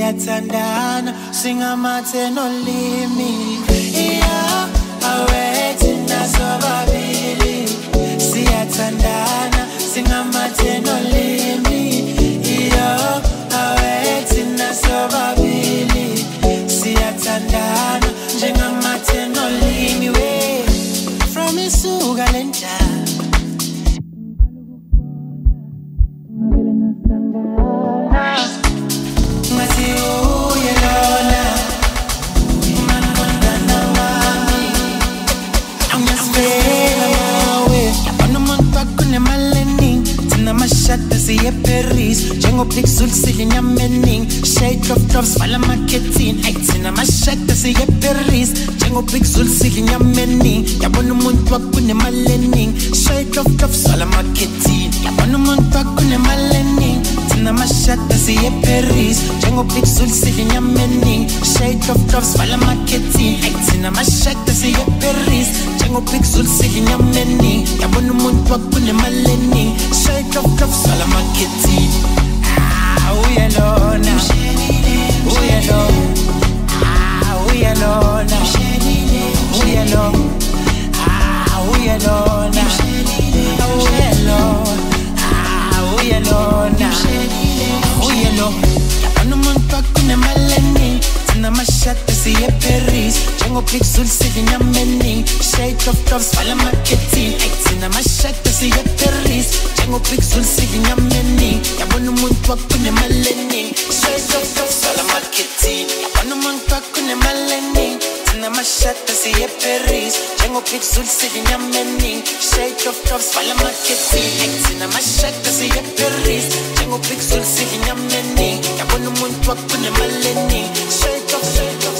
siyathandana singamathe nolimi yeah awethu nasobabili siyathandana singamathe nolimi yeah awethu nasobabili siyathandana njengamathe nolimi we from isuka lenja siye Paris Jengo pixel silly nyamening Shade of drops fala marketing Aitina mashata siye Paris Jengo pixel silly nyamening Yabona umuntu wakune malening Shade of drops fala marketing Yabona umuntu wakune malening Tina mashata siye Paris Jengo pixel silly nyamening Shade of drops fala marketing Aitina mashata siye Paris Jengo pixel silly nyamening Yabona umuntu wakune malening Shade of drops fala marketing we alone we alone we alone we alone we alone we alone we alone Yabona umuntu wakune maleni Tina mashata siye Paris Jengo pixel silly nyamening Shade of drops fala marketing Tina mashata siye Paris Jengo pixel silly nyamening Yabona umuntu wakune maleni Shade of drops fala marketing Yabona umuntu wakune maleni Tina mashata siye Paris Jengo pixel silly nyamening Shade of drops fala marketing Tina mashata siye Paris Jengo pixel silly nyamening Yabona umuntu wakune maleni Shade of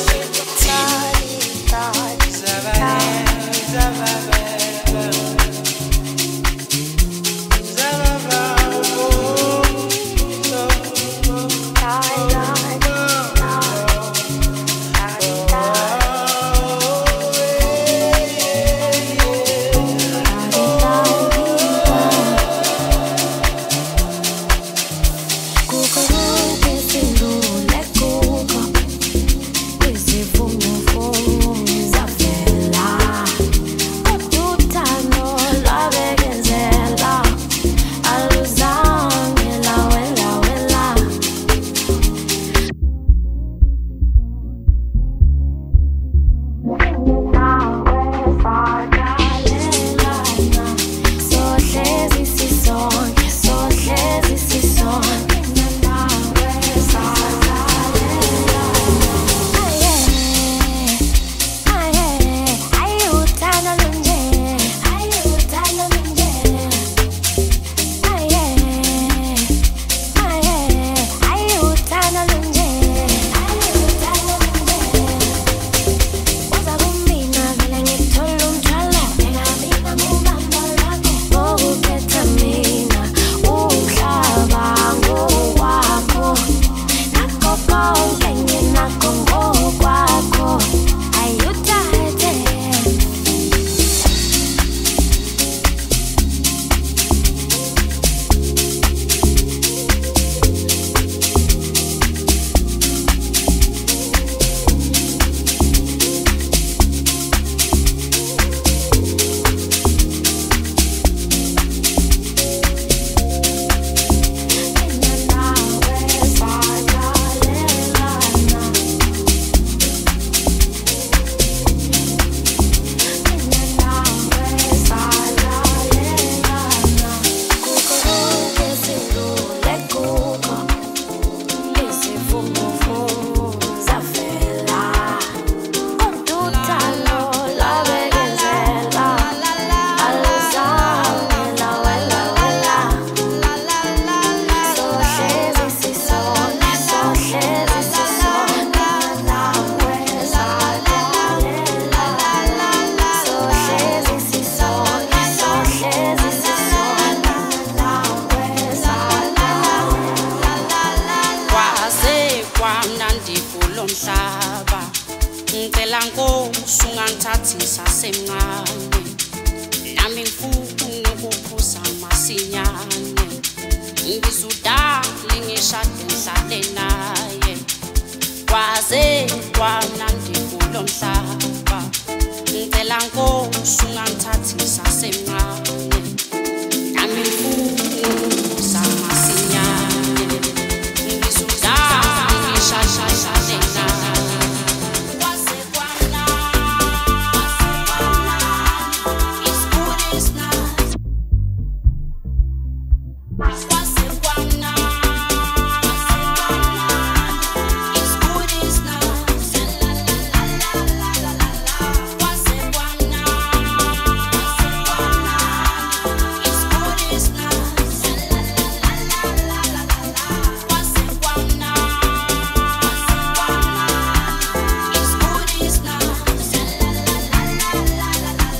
ngangithathisa semncane nami ngifuna ukuphuza masinyane ngizudala ngishade ngihlale naye kwaze kwamnandi kulo mhlaba ngicela Nkosi ungangithathi sasemncane nami ngifuna ukubusa masinyane ngisuka ngishashashashena kwase kwamna it's good it's not kwase kwamna it's good it's not la la la la la la kwase kwamna it's good it's not la la la la la la kwase kwamna it's good it's not la la la la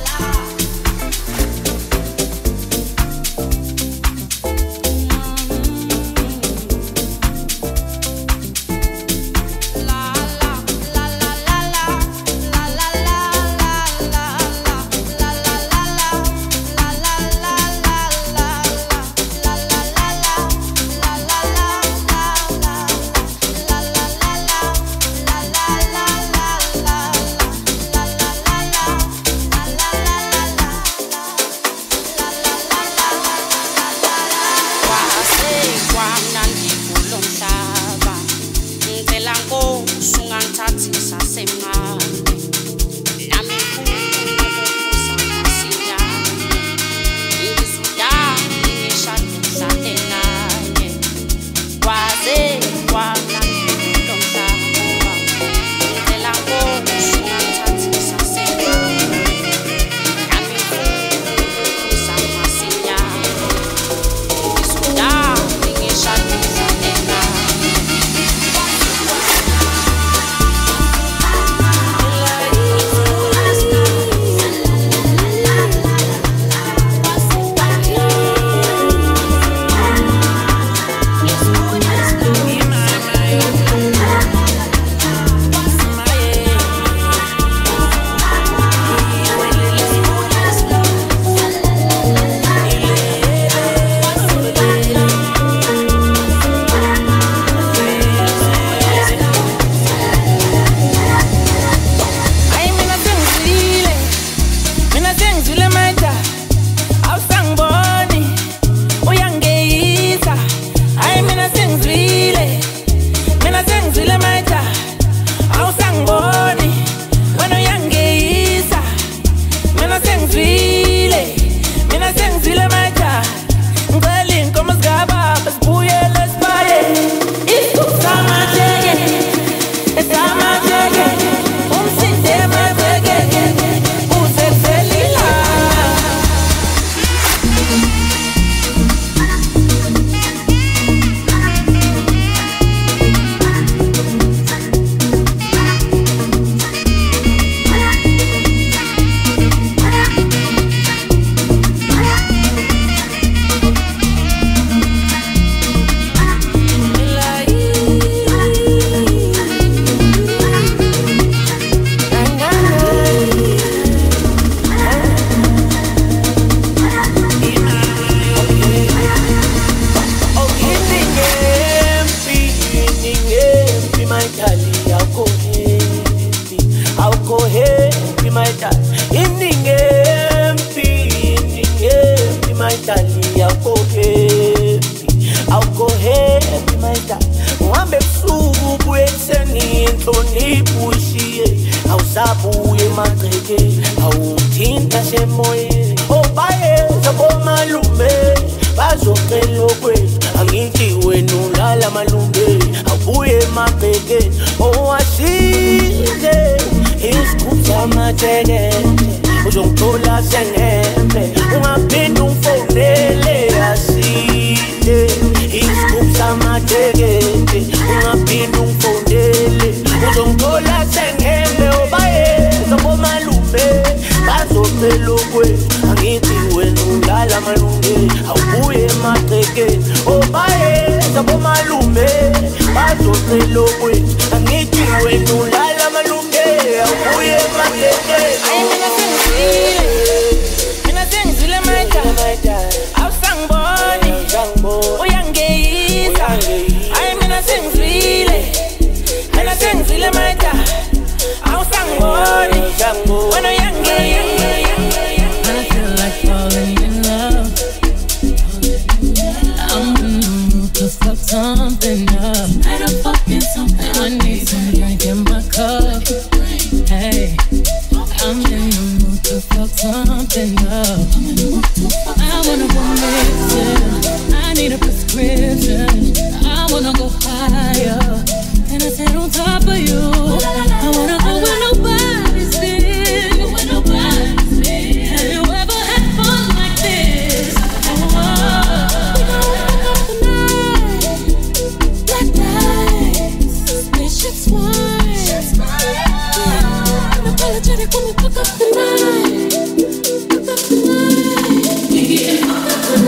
I to fuck something up. I wanna go missing. I need a prescription. I wanna go higher. And I said on top of you. I wanna go where nobody's been. Where nobody's been. Have you ever had fun like this? We gon' fuck up the night. Black lights, spaceships flying. Unapologetic when we fuck up the night. Fuck up the night. Yeah, fuck up the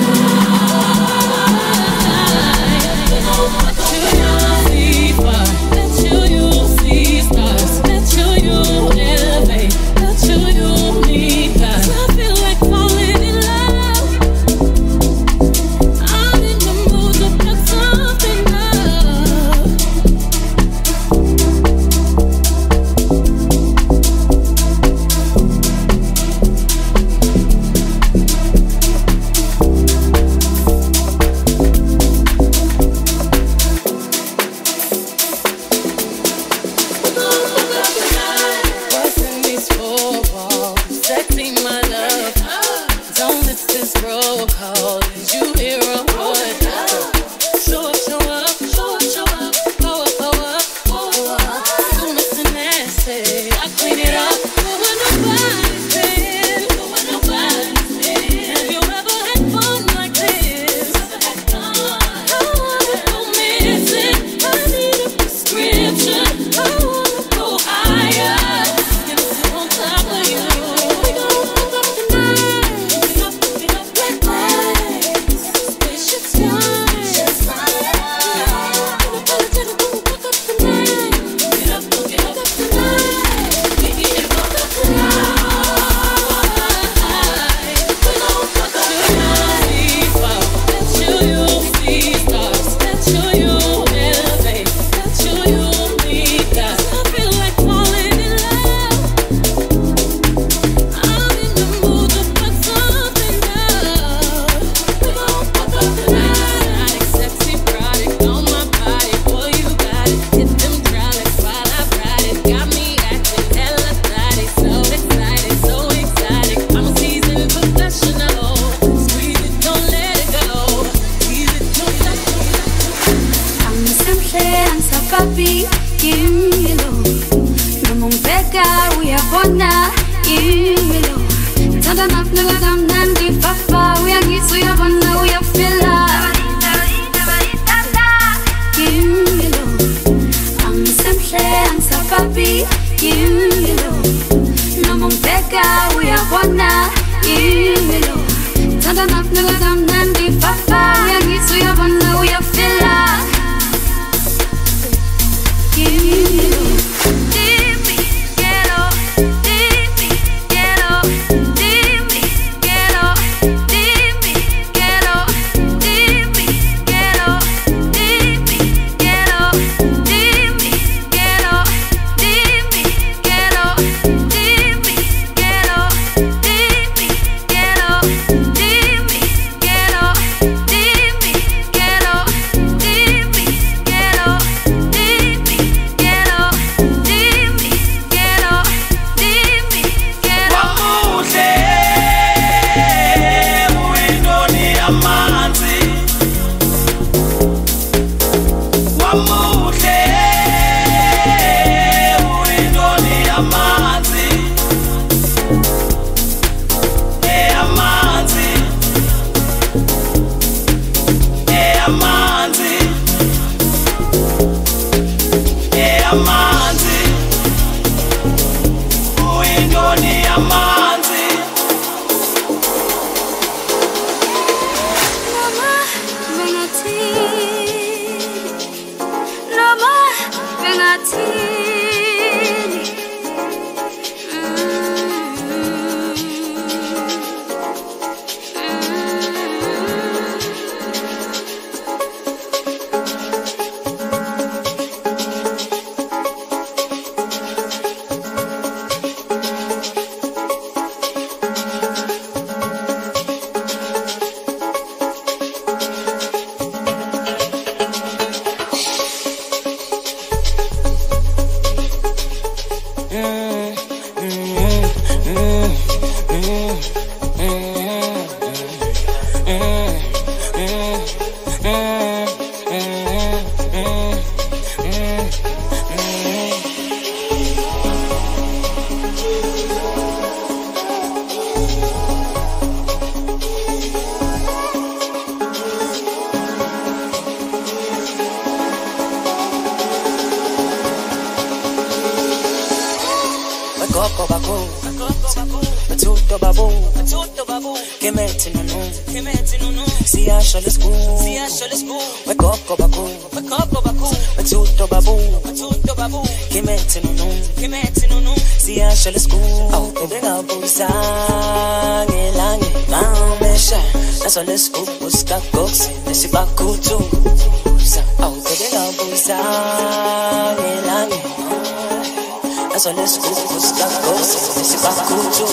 night. We gon' fuck up the night. See fire, let you see stars, let you elevate, let you need God. 'Cause I feel like falling in love. I'm in the mood to fuck something up. What's in these four walls? Sexy, my love. Don't miss this roll call. Did you hear a word? Show up, show up, show up, show up. Pull up, pull up, pull up. You missing that shit. I clean it up. Go where nobody's been. Go where nobody's been. Have you ever had fun like this? I wanna go missing. I need a prescription. I wanna go higher. And sit on top of you. We gon' fuck up the night. Black lights, spaceships flying. Unapologetic when we fuck up the night. Get up, get up the night. We get fuck up the night. We gon' fuck up the night. See fire, let you see stars, let you elevate, let you need God. 'Cause I feel like falling in love. I'm in the mood to fuck something up. We gon' fuck up the night. Sexy product on my body, boy you got it. Hit them hydraulics while I ride it. Got me acting hella excited, so excited, so excited. I'm a seasoned professional. Squeeze it, don't let it go. Tease it, don't let it go. Ang simple sa papi, imilo. Namong beka, uyabona, imilo. Tadanap na lagamnan, di fafa, uyagis, uyabona, uyafila. Imilo. Ang simple sa papi, imilo. Namong beka, uyabona, imilo. Tadanap na lagamnan, di fafa, uyagis, uyabona, uyafila. So let's go, what's got books? Let's see about cool too. Oh, baby, no, busa, elangi. So let's go, what's got books? Let's see about cool too.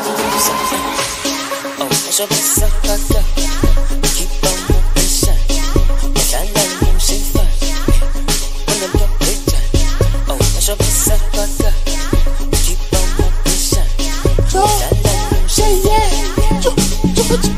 Oh, I should be so kaka. Keep on moving, shine. And I know she's fine. When I'm your picture. Oh, I should be so kaka. Keep on moving, shine. And I know she's fine.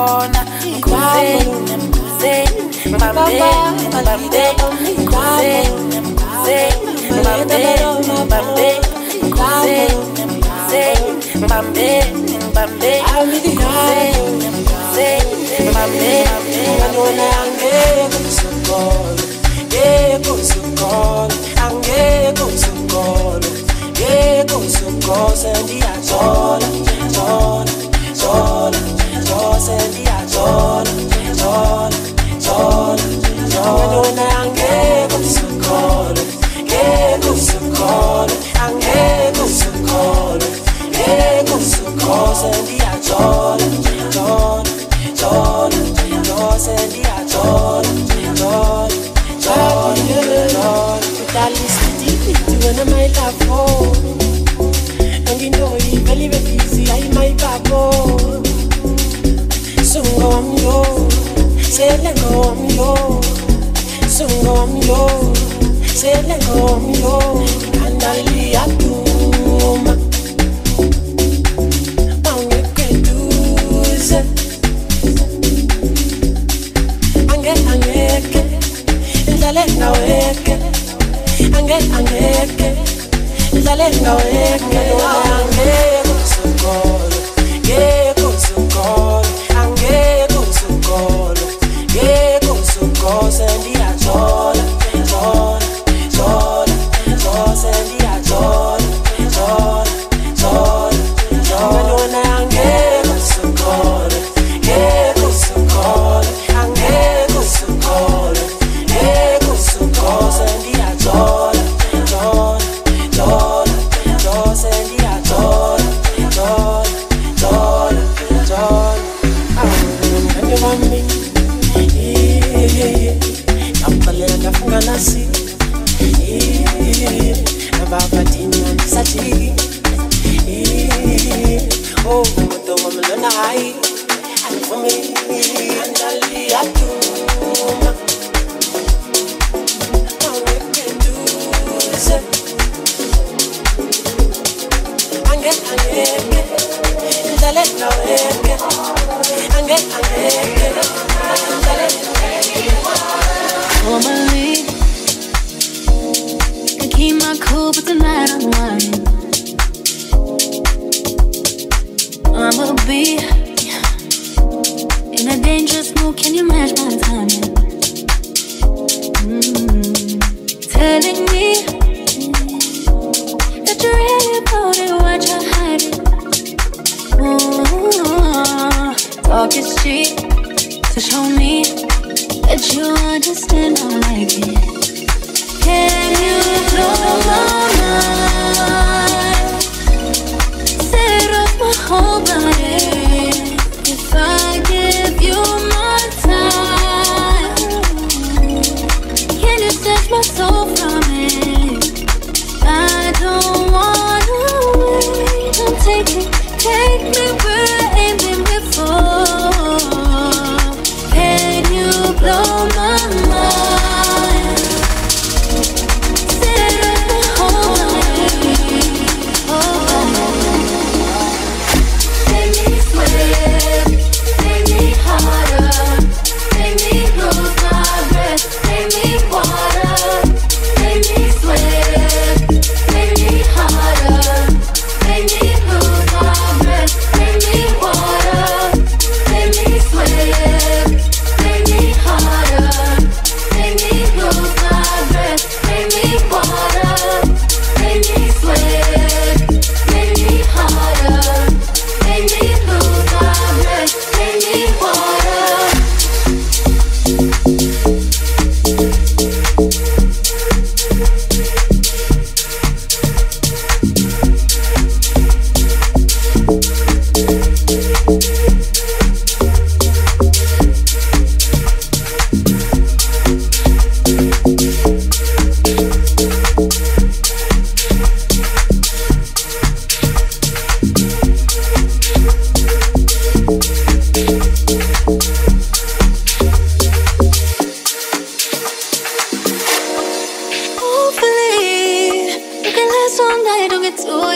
khona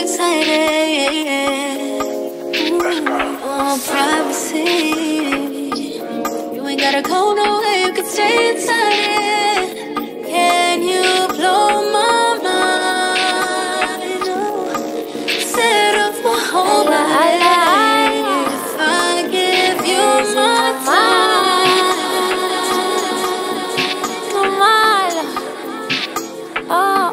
privacy. got a cold no way you could stay inside it. Can you blow my mind? Set off my whole life if I give you my time. Oh,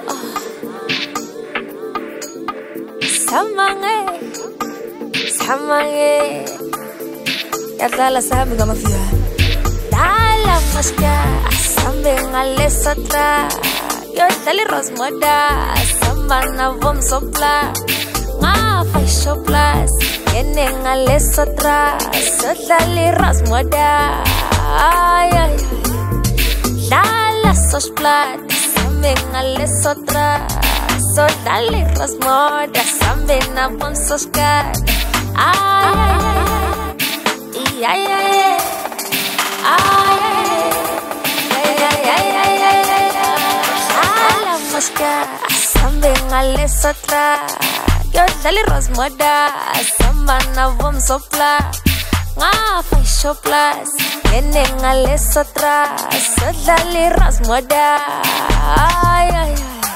Samange Yadala sabi ka mafia Dala maska Sambe ngale sotra Yodali rosmoda Samana vom sopla Nga fay shoplas Yene ngale sotra Sodali rosmoda Ay ay ay Dala sosplat Sambe ngale sotra Sodali rosmoda Sambe na vom soskat Ay ay ay Alam maska Sambe ngale sotra Yodali rosmoda Samana vom sopla Nga fay shoplas Yene ngale sotra Sodali rosmoda Ay ay ay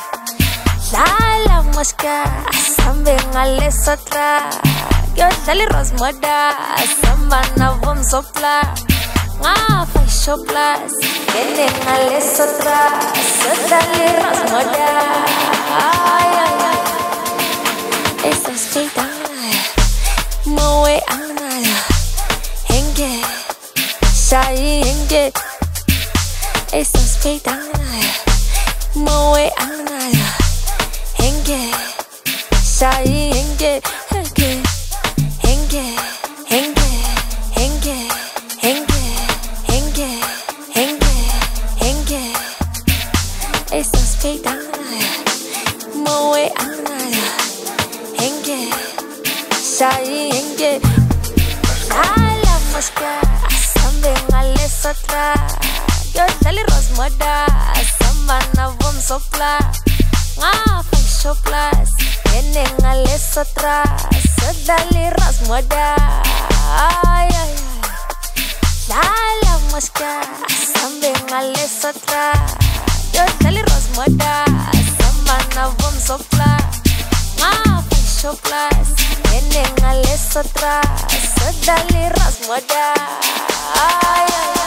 Alam maska Sambe ngale sotra Yodali rosmoda Samana vom sopla Nga fay shoplas Yene ngale sotra Sodali rosmoda Ay ay ay Esa skita Moe angnaya Henge Shai henge Esa skita Moe angnaya Henge Shai henge Henge Henge Henge Henge Henge Henge Henge Henge Esa skita Moe angnaya Henge Shai henge Alam maska Sambe ngale sotra Yodali rosmoda Samana vom sopla Nga fay shoplas Yene ngale sotra Sodali rosmoda Ay ay ay Alam maska Sambe ngale sotra Yodali rosmoda Samana vom sopla Nga fay shoplas Yene ngale sotra Sodali rosmoda Ay ay ay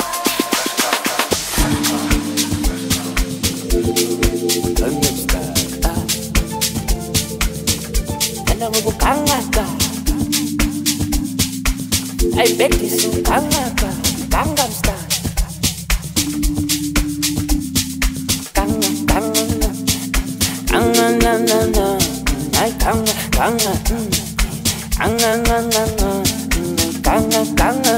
Kangaka I bet this is Kangaka Gangnam Style Kanga I kanga kanga kanga kanga kanga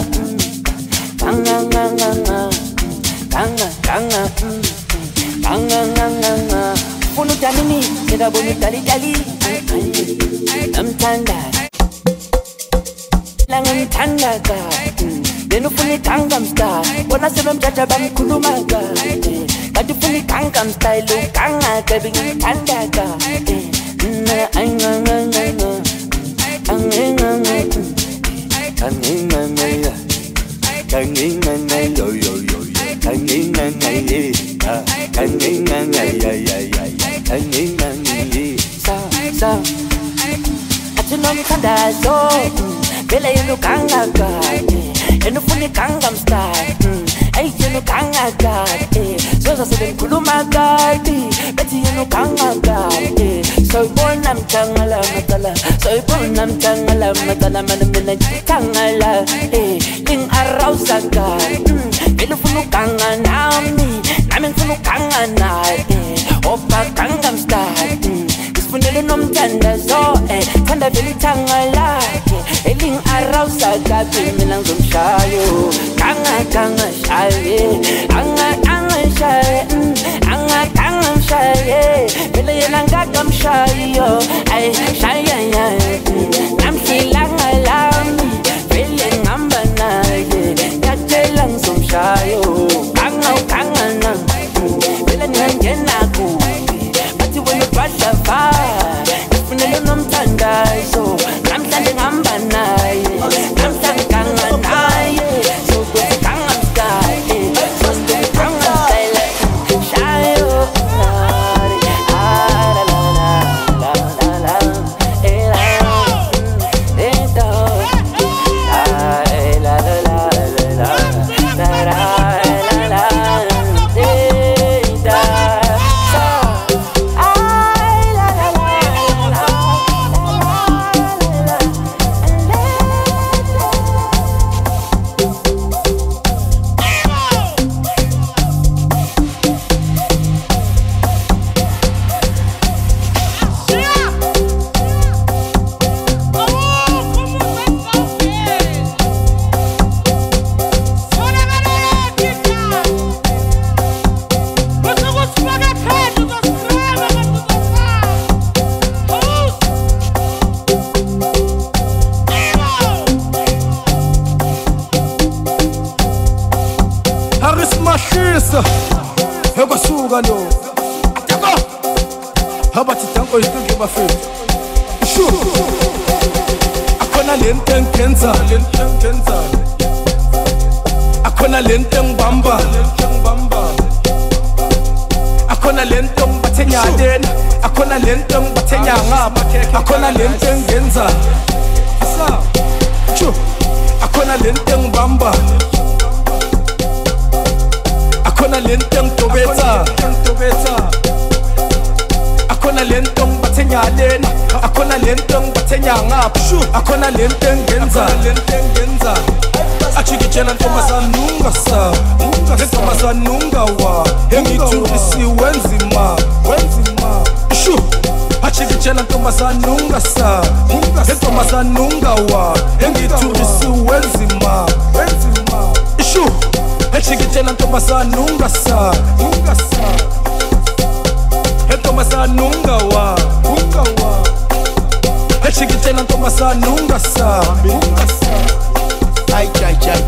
kanga Bunu tanini Seda bunu tali tali I'm tanda Langan tanda ka Denu puni Gangnam Style Wana sebelum jaja bam kulumaka Kadu puni Gangnam Style Lu kanga Baby tanda ka Bela yenu kangaka, yenu funi Gangnam Style. Ay yenu kangaka, so seben kulumaka, beti yenu kangaka. Soy bonam tangala matala, soy bonam tangala matala, manamina tangala. Ling arausaka, bela funu kangana mi, namin funu kangana. Opa Gangnam Style. Funelo nomtanda so tanda veli tangala eling arausa gabi minang zumshayo kanga shaye anga shaye anga shaye vele yelanga gam shayo ay shaye nam silanga lami vele ngamba naye yatelang zumshayo kanga na vele ngena ku Bati when you brush the fire, if you know I'm tanda, so I'm standing I'm banai, I'm standing I'm so good, I'm Suka lo. Yako. Habathi tanko isike bafethu. Sure. Akona lento engenza, akona lento engibamba, akona lento ngibathenya lena, akona lento ngibathenya ngapha, akona lento engenza. Sure. Akona lento engibamba, akona lento ngitobetha, akona lento ngibathenya lena, akona lento ngibathenya ngapha, akona lento engenza. Achikitshela ntombazana ungasa, ntombazana ungawa, engithulisi wenzima. Shu, achikitshela ntombazana ungasa, ntombazana ungawa, engithulisi wenzima. Shu, achikitshela ntombazana ungasa, ntombazana ungawa, achikitshela ntombazana ungasa. Ay,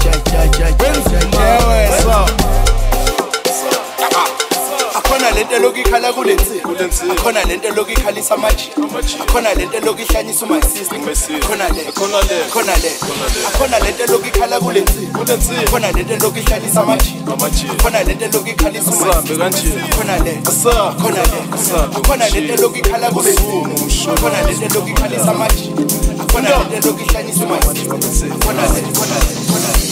akhona lento lokikhala kulensi, akhona lento lokikhalisa amaji, akhona lento lokihlanyisa my sister, akhona lento lokikhala kulensi, akhona lento lokihlanyisa amaji, akhona lento lokikhalisa my sister, akhona lento lokikhala kulensi, akhona lento lokikhalisa amaji, akhona lento lokihlanyisa my sister, akhona.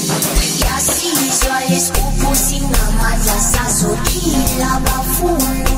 Yasizwa lesikupu singamandla sazophila bafuna